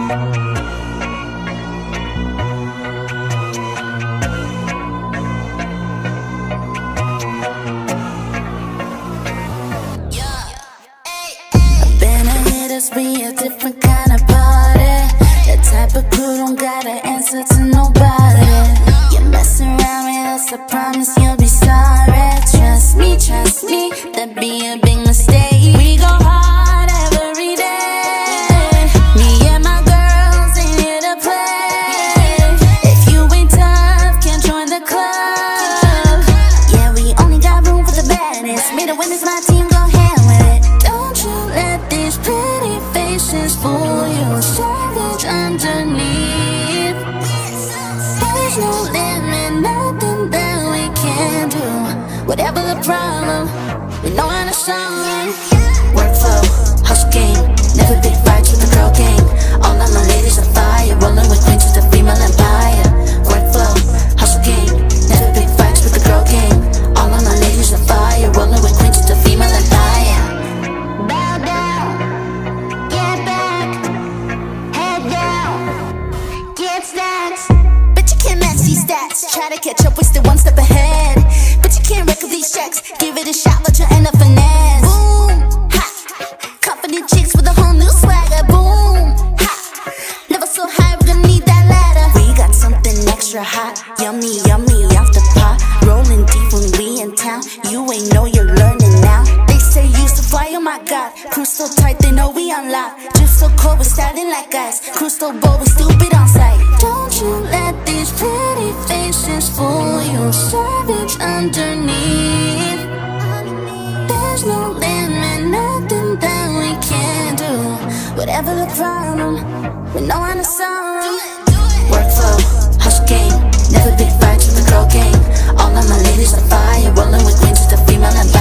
Be a different kind of party. The type of crew don't gotta answer to nobody. You're messing around with us, I promise you'll be sorry. Trust me, that'd be a big mistake. We go hard every day. Me and my girls ain't here to play. If you ain't tough, can't join the club. Yeah, we only got room for the baddest. Made a win, it's my team, go hand with it. Don't you let these pretty faces fool you. Savage underneath. There's no limit, nothing that we can do. Whatever the problem, we know how to solve it. Workflow, hustle game, never big fights with the girl gang. All of my ladies are fire, rolling with queens with the female empire. Workflow, hustle game, never big fights with the girl gang. All of my ladies are fire, rolling with queens with the female empire. Bow down, get back, head down, get stacks. Bet you can't match these stats. Try to catch up, we're still one step ahead. But you can't record these checks. Give it a shot, but you'll end up finesse. Boom, ha. Confident chicks with a whole new swagger. Boom, ha. Never so high, we're gonna need that ladder. We got something extra hot, yummy, yummy off the pot. Rolling deep when we in town. You ain't know you're learning now. They say you so fly, oh my god. Crew so tight, they know we unlock. Just so cold, we're styling like guys. Crew so bold, we're stupid on sight. Don't you let these pretty faces fool you. Savage underneath. There's no limit, nothing that we can do. Whatever the problem, we know how to solve. Workflow, hustle game, never big fights with the girl gang. All of my ladies are fire, rolling with queens with the female and